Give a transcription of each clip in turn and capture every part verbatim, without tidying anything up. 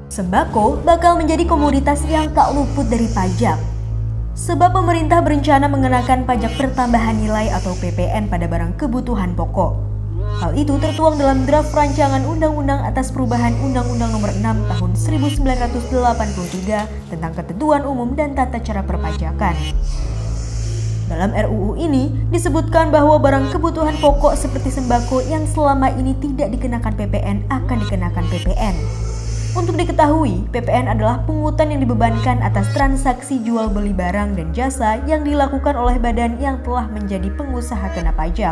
Sembako bakal menjadi komoditas yang tak luput dari pajak. Sebab pemerintah berencana mengenakan pajak pertambahan nilai atau P P N pada barang kebutuhan pokok. Hal itu tertuang dalam draft rancangan Undang-Undang atas perubahan Undang-Undang Nomor enam Tahun seribu sembilan ratus delapan puluh tiga tentang Ketentuan Umum dan Tata Cara Perpajakan. Dalam R U U ini disebutkan bahwa barang kebutuhan pokok seperti sembako yang selama ini tidak dikenakan P P N akan dikenakan P P N. Untuk diketahui, P P N adalah pungutan yang dibebankan atas transaksi jual beli barang dan jasa yang dilakukan oleh badan yang telah menjadi pengusaha kena pajak.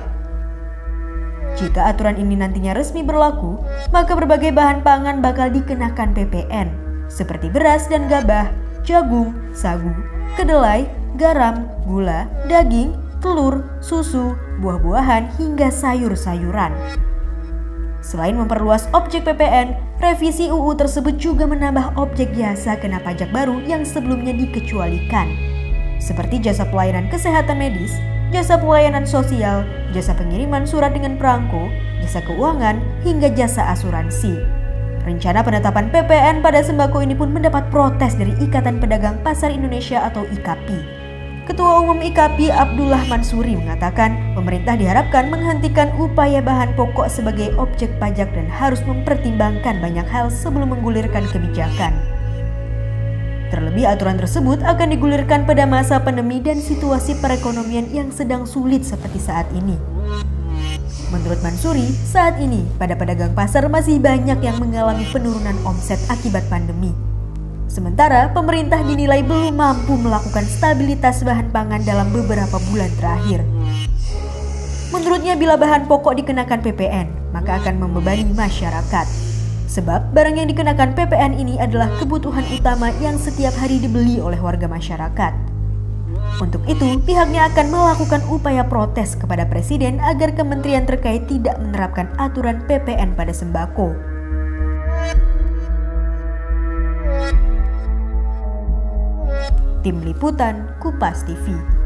Jika aturan ini nantinya resmi berlaku, maka berbagai bahan pangan bakal dikenakan P P N, seperti beras dan gabah, jagung, sagu, kedelai, garam, gula, daging, telur, susu, buah-buahan, hingga sayur-sayuran. Selain memperluas objek P P N, revisi U U tersebut juga menambah objek jasa kena pajak baru yang sebelumnya dikecualikan, seperti jasa pelayanan kesehatan medis, jasa pelayanan sosial, jasa pengiriman surat dengan perangko, jasa keuangan, hingga jasa asuransi. Rencana penetapan P P N pada sembako ini pun mendapat protes dari Ikatan Pedagang Pasar Indonesia atau I K P I. Ketua Umum I K P I Abdullah Mansuri mengatakan pemerintah diharapkan menghentikan upaya bahan pokok sebagai objek pajak dan harus mempertimbangkan banyak hal sebelum menggulirkan kebijakan. Terlebih aturan tersebut akan digulirkan pada masa pandemi dan situasi perekonomian yang sedang sulit seperti saat ini. Menurut Mansuri, saat ini pada pedagang pasar masih banyak yang mengalami penurunan omset akibat pandemi. Sementara pemerintah dinilai belum mampu melakukan stabilitas bahan pangan dalam beberapa bulan terakhir. Menurutnya bila bahan pokok dikenakan P P N, maka akan membebani masyarakat. Sebab barang yang dikenakan P P N ini adalah kebutuhan utama yang setiap hari dibeli oleh warga masyarakat. Untuk itu, pihaknya akan melakukan upaya protes kepada Presiden agar kementerian terkait tidak menerapkan aturan P P N pada sembako. Tim Liputan Kupas T V.